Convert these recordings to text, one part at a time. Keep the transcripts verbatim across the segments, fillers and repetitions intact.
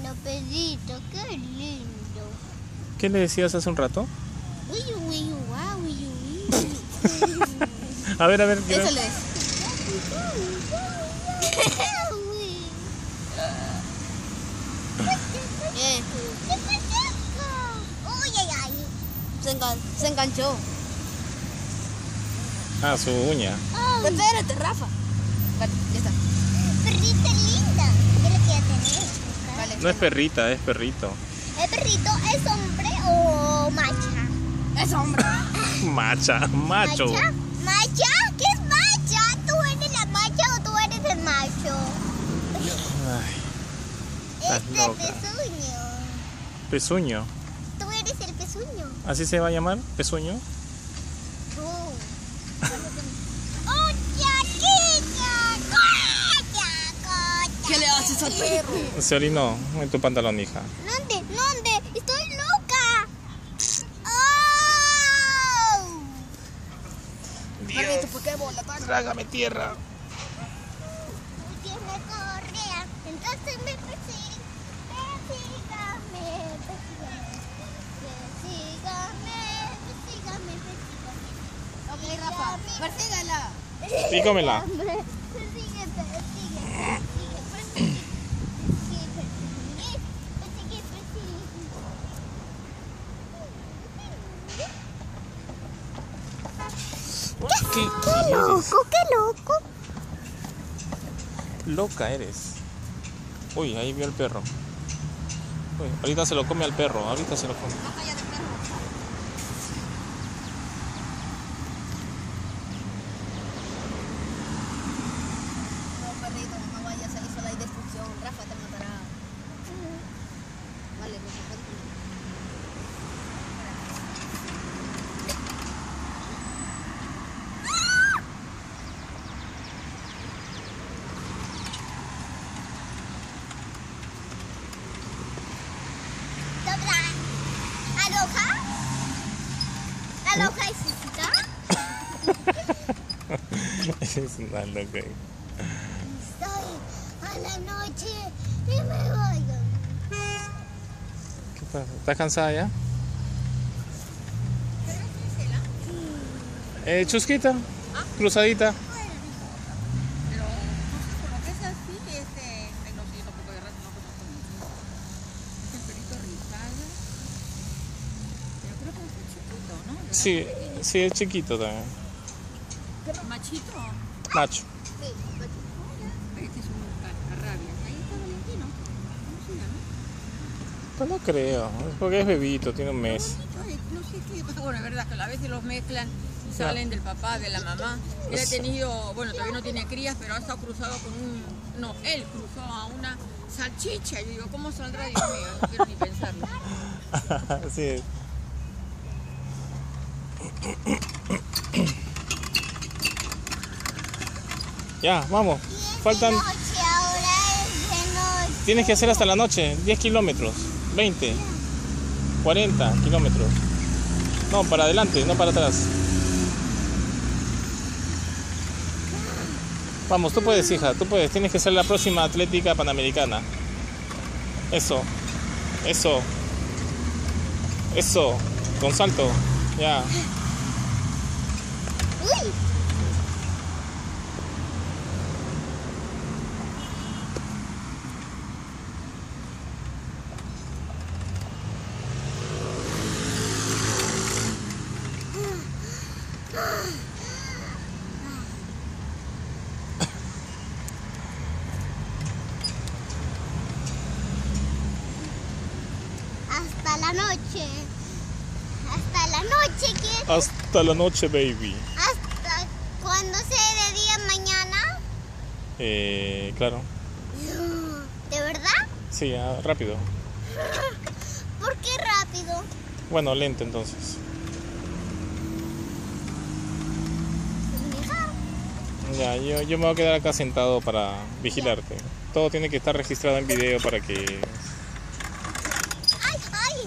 lindo perrito, qué lindo. ¿Qué le decías hace un rato? Uy, uy, guau, uy, uy. A ver, a ver. Quiero... Eso le es. Bien. Uy, ay, ay. Se, engan se enganchó. Ah, su uña. Ay, Espérate, Rafa. Vale, ya está. perrita linda. Yo lo quiero tener. Vale. No es perrita, es perrito. ¿El perrito es hombre o macha? Es hombre. Macha, macho. ¿Macha? ¿Macha? ¿Qué es macha? ¿Tú eres la macha o tú eres el macho? Ay, estás Este loca. pezuño. Pezuño. Tú eres el pezuño. ¿Así se va a llamar? ¿Pezuño? Tú. ¡Oh, chiquilla! ¡Cocha, cocha! ¿Qué le haces al perro? Se orinó en tu pantalón, hija. ¿Dónde? ¿Dónde? ¡Estoy loca! ¡Oh! Perrito, ¿por qué bola? Trágame tierra. Tiene correa, entonces me persigue. Persígame, persígame. Persígame, persígame, persígame. Ok, Rafa, persígala. Y cómela. Persigue, persigue, persigue, persigue, persigue, persigue, persigue, ¿Qué, ¡Qué qué eres? loco, qué loco! Loca eres. Uy, ahí vio el perro. Uy, ahorita se lo come al perro, ahorita se lo come. No vaya de perro. No, perrito, no vayas, ahí sola hay destrucción. Rafa te matará. Vale, pues perfecto. Dobra. ¿Aloha? ¿Aloha es esta? Es una loca. Estoy a la noche y me voy. ¿Qué pasa? ¿Estás cansada ya? Eh, chusquita, cruzadita. Pero por lo que es así, este, ay, no sé, yo tampoco de rato no conozco mucho. Es el perrito rizado. Pero creo que es muy chiquito, ¿no? ¿De Sí, sí, es chiquito también. verdad? Machito. Macho. Sí, macho. Este es un carrabia. Ahí está Valentino. ¿Cómo se llama? Pues no creo, es porque es bebito, tiene un mes. Bonito, ay, no sé qué. Bueno, es verdad que a veces los mezclan y salen del papá, de la mamá. Él ha tenido, bueno, todavía no tiene crías, pero ha estado cruzado con un. No, él cruzó a una salchicha. Yo digo, ¿cómo saldrá? Dios mío, no quiero ni pensarlo. Así es. Ya, vamos. Faltan. Noche, ahora es de noche. Tienes que hacer hasta la noche, diez kilómetros, veinte, cuarenta kilómetros. No, para adelante, no para atrás. Vamos, tú puedes, hija, tú puedes. Tienes que ser la próxima atlética panamericana. Eso, eso, eso, con salto, ya. Uy. Hasta la noche. Hasta la noche, ¿qué? Hasta la noche, baby. Hasta cuando sea de día mañana. Eh, claro. ¿De verdad? Sí, ah, rápido. ¿Por qué rápido? Bueno, lento entonces. Ya, yo, yo me voy a quedar acá sentado para vigilarte. Todo tiene que estar registrado en video para que... ¡Ay, ay!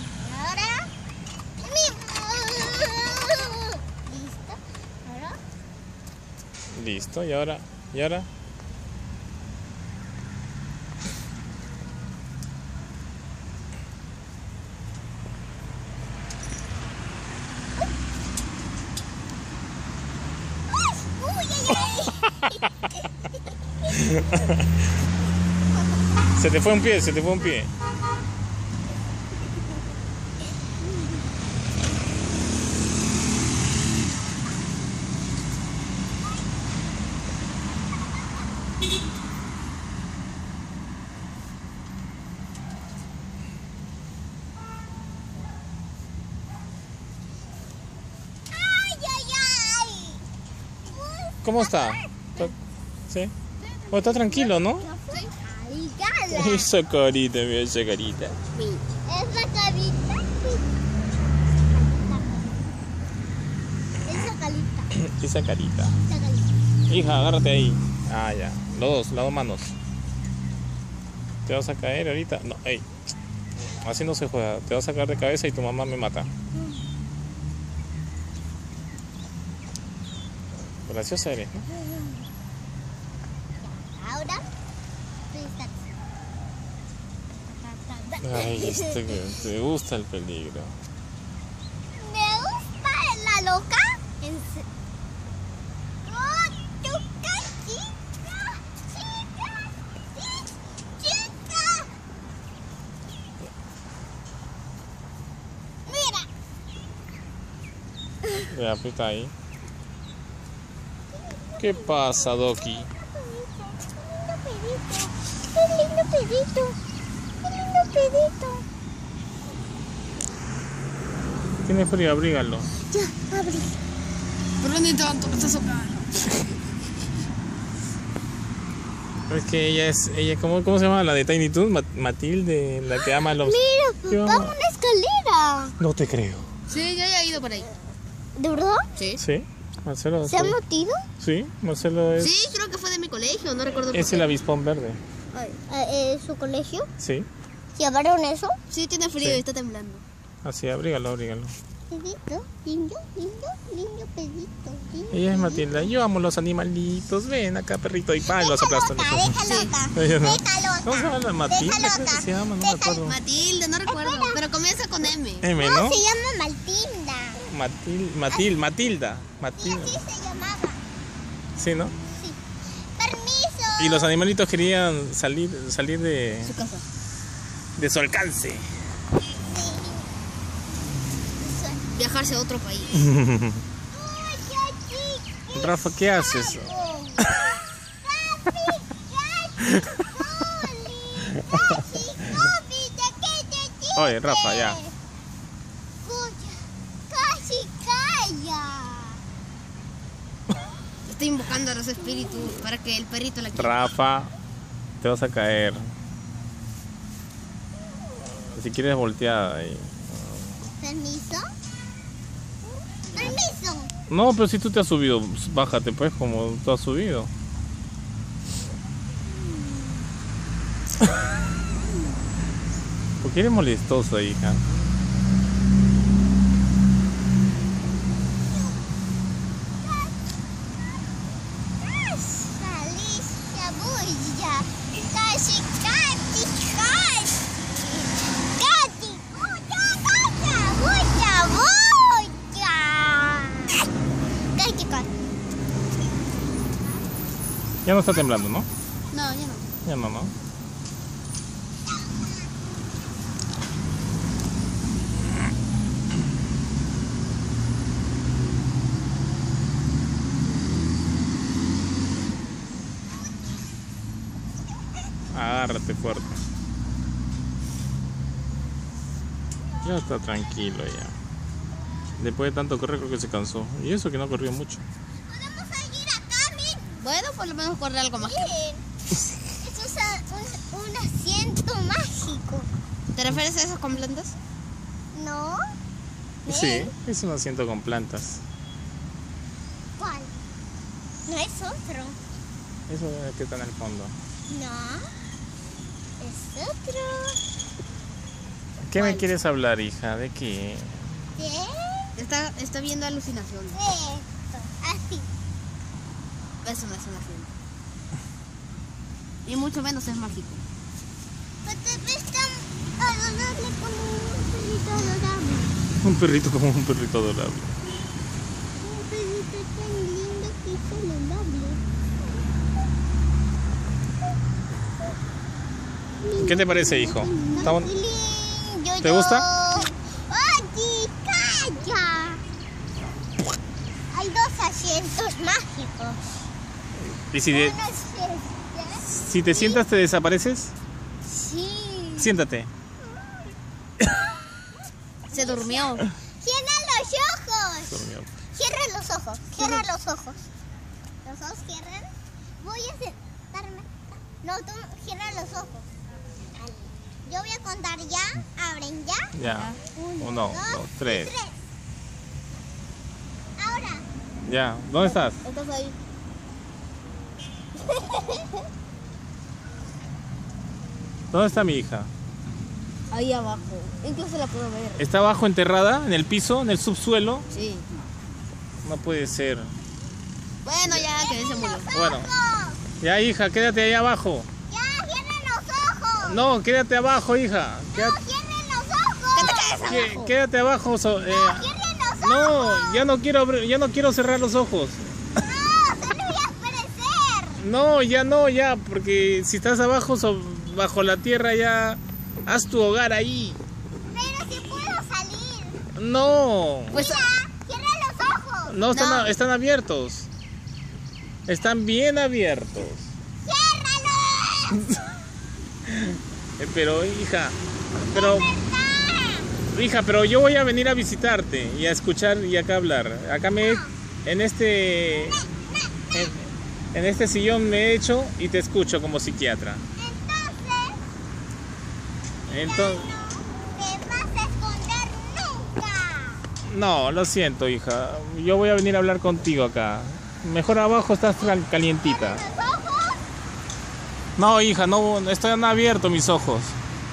Ahora... mi- ¿Listo? Ahora... Listo, y ahora, y ahora. Uy, ay, ay. Se te fue un pie, se te fue un pie. Ay, ay, ay. ¿Cómo está? ¿Sí? Oh, está tranquilo, ¿no? Ay, gala. Esa carita, mira esa carita. Esa carita. Esa carita. Esa carita. Esa carita. Hija, agárrate ahí. Ah, ya. Los dos, las dos manos. Te vas a caer ahorita. No, ey. Así no se juega. Te vas a caer de cabeza y tu mamá me mata. Graciosa eres, ¿no? Ahora, Ay, este, te gusta el peligro. me gusta la loca. En se- Oh, tu cachita, chica, sí, chica. Mira, Ya, aprieta ahí. ¿Qué pasa, Doki? qué lindo pedito, qué lindo pedito. Tiene frío, abrígalo. Ya, abrí. ¿Por dónde tanto me estás socando? Es que ella es, ella, ¿cómo, cómo se llama la de Tiny Toons? Ma- Matilde, la que ama a los... Mira, ¿Qué papá, vamos? una escalera. No te creo. Sí, ya he ido por ahí. ¿De verdad? Sí. ¿Sí? Marcelo. ¿Se ha sí. metido? Sí, Marcelo es, Sí, creo que fue de mi colegio, no recuerdo por es qué. el avispón verde. Eh, ¿Su colegio? Sí, ¿Llevaron eso? Sí, tiene frío Sí. y está temblando. así, abrígalo, abrígalo. Pedito, lindo, lindo, lindo pedito. Lindo, Ella es Matilda. Yo amo los animalitos. Ven acá, perrito. Y pa, los Déjalo aplastan. acá, déjalo acá. Ella no. Déjalo ¿Cómo se llama acá. la Matilda? Déjalo Creo que acá. se llama, no me Déjalo. acuerdo. Matilde, no recuerdo, pero comienza con M. M, No, ¿no? se llama Matilda. Matil, Matil, Matilda. Y Matilda. así se llamaba. Sí, ¿no? Sí. Permiso. Y los animalitos querían salir, salir de, Su casa. de su alcance. Sí. Viajarse a otro país. Uy, aquí. Rafa, ¿qué haces? Papi, casi, coli. Casi, coli, ¿de qué te tienes? Oye, Rafa, ya. Escucha, casi calla. Estoy invocando a los espíritus para que el perrito la quiera. Rafa, te vas a caer. Si quieres volteada ahí. ¿Permiso? Permiso. No, pero si tú te has subido, bájate pues como tú has subido. ¿Por qué eres molestosa, hija? Alicia bulla. Casi, casi, casi. Casi. Bulla, bulla, bulla, bulla. Casi, casi. Ya no está temblando, ¿no? No, ya no. Ya no, ¿no? Agárrate fuerte. Ya está tranquilo ya. Después de tanto correr creo que se cansó. Y eso que no corrió mucho. ¿Podemos seguir acá, mi? Bueno, por lo menos correr algo más. Miren. Eso es a- un, un asiento mágico. ¿Te refieres a esos con plantas? ¿No? Sí, es un asiento con plantas. ¿Cuál? No es otro. Eso es que está en el fondo. No. Es otro. ¿Qué me ¿Cuál? quieres hablar, hija? ¿De qué? ¿De? Está, está viendo alucinaciones. Esto. Así. Eso no es una hacienda. Y mucho menos es mágico. Pero te prestan adorarle como un perrito adorable. Un perrito como un perrito adorable. Un perrito tan lindo que es adorable. ¿Qué te parece, hijo? ¿Está bon- Lindo, ¿Te gusta? ¡Oye, calla! Hay dos asientos mágicos. ¿Y si, de- Uno es este. si te sientas te desapareces? Sí. Siéntate. Se durmió. Cierra los ojos. Dormió. Cierra los ojos. Cierra los ojos. Los ojos cierran. Voy a sentarme. No, tú cierra los ojos. Yo voy a contar ya. Abren ya. Ya. Uno, Uno, dos, dos, tres. tres. Ahora. Ya. ¿Dónde estás? Estás ahí. ¿Dónde está mi hija? Ahí abajo. Incluso la puedo ver. ¿Está abajo enterrada? ¿En el piso? ¿En el subsuelo? Sí. No puede ser. Bueno, ya que se murió. Bueno. Ya, hija, quédate ahí abajo. Ya, cierren los ojos. No, quédate abajo, hija. No, Quédate, cierren los ojos. ¿Qué te quedas qué- abajo? quédate abajo. so- eh, Cierren los ojos. no, ya no quiero abrir- ya no quiero cerrar los ojos. No, solo voy a aparecer. No, ya no, ya, porque si estás abajo, so- bajo la tierra, ya haz tu hogar ahí. Pero si puedo salir. No, Pues Mira, cierra los ojos. no están, No. a- están abiertos. Están bien abiertos. ¡Ciérralos! Eh, Pero, hija, pero, hija, pero yo voy a venir a visitarte y a escuchar y acá hablar. Acá me, en este, en, en este sillón me he hecho y te escucho como psiquiatra. Entonces, Entonces, no te vas a esconder nunca. no, lo siento, hija. Yo voy a venir a hablar contigo acá. Mejor abajo estás cal- calientita. ¿Los ojos? No, hija, no, están abiertos mis ojos.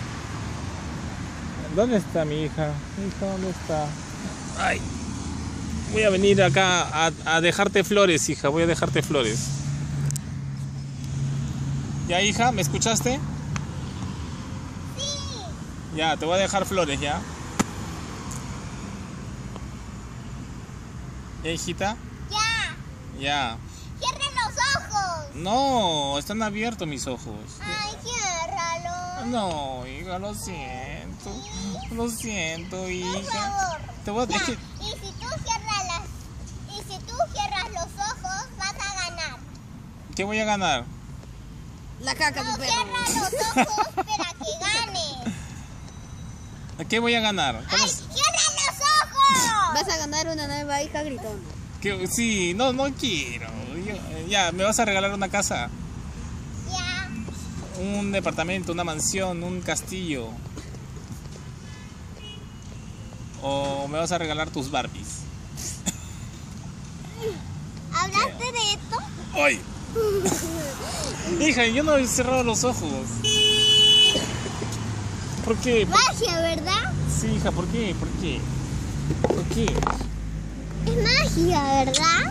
¿Dónde está mi hija? Hija, ¿dónde está? Ay. Voy a venir acá a, a dejarte flores, hija. Voy a dejarte flores. ¿Ya, hija? ¿Me escuchaste? Sí. Ya, te voy a dejar flores, ¿ya? ¿Ya, hijita? Ya. Ya. Cierren los ojos. No, están abiertos mis ojos. Ay, ciérralos. No, hija, lo siento. Lo siento, Por hija. favor. Te voy a... Ya. es que- Y si tú cierras las... Y si tú cierras los ojos, vas a ganar. ¿Qué voy a ganar? la caca No, tu perro. cierra los ojos para que ganes. ¿Qué voy a ganar? ¿Cómo ¡Ay, es? cierra los ojos! Vas a ganar una nueva hija gritando. ¿Qué? Sí, no, no quiero. Yo- ya, ¿me vas a regalar una casa? Ya. Un departamento, una mansión, un castillo. ¿O me vas a regalar tus Barbies? ¿Hablaste de esto? ¡Ay! Hija, yo no he cerrado los ojos. ¿Por qué? Magia, ¿verdad? Sí, hija, ¿por qué? ¿Por qué? ¿Por qué? Es magia, ¿verdad?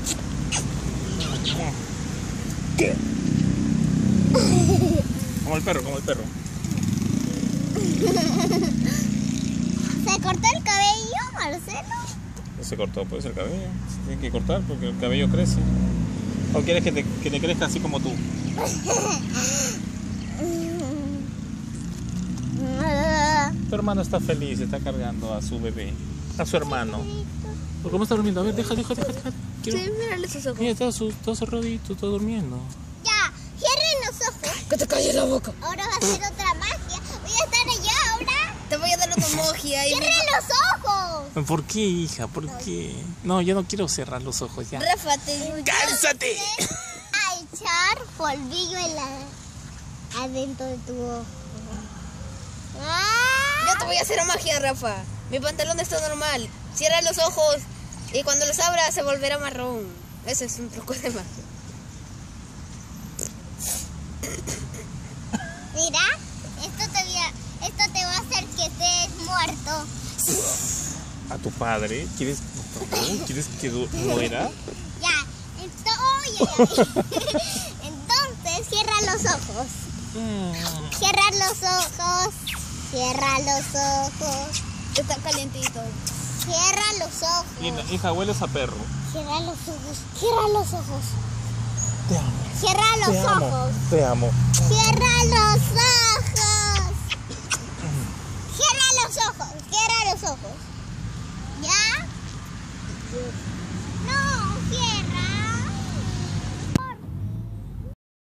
¿Qué? Como el perro, como el perro. ¿Se cortó el cabello, Marcelo? No se cortó, puede ser el cabello. Se tiene que cortar porque el cabello crece. ¿O quieres que te, que te crezca así como tú? Tu hermano está feliz, está cargando a su bebé. A su hermano. ¿Cómo está durmiendo? A ver, deja, deja, deja. deja. Quiero... Sí, mírale sus ojos. Mira, está, su- está cerradito, está durmiendo. Ya, cierren los ojos. Que te calles la boca. Ahora va a ser otra magia. Voy a estar allá ahora. Te voy a dar una magia y ¡Cierren los ojos! ¿Por qué, hija? ¿Por qué? No, yo no quiero cerrar los ojos ya. Rafa, te ¡Cánsate! A echar polvillo en la... adentro de tu ojo. ¡Ah! Yo te voy a hacer magia, Rafa. Mi pantalón está normal. Cierra los ojos y cuando los abras se volverá marrón. Ese es un truco de magia. Mira, esto te, voy a- esto te va a hacer que estés muerto. ¿A tu padre? ¿Quieres, ¿Quieres que du- muera? Ya, estoy ay, ay. Entonces, cierra los ojos. Cierra los ojos. Cierra los ojos. Está calientito. Cierra los ojos. Linda, hija, hueles a perro. Cierra los ojos. Cierra los ojos. Te amo. Cierra los Te amo. ojos. Te amo. Cierra los ojos. Cierra los ojos.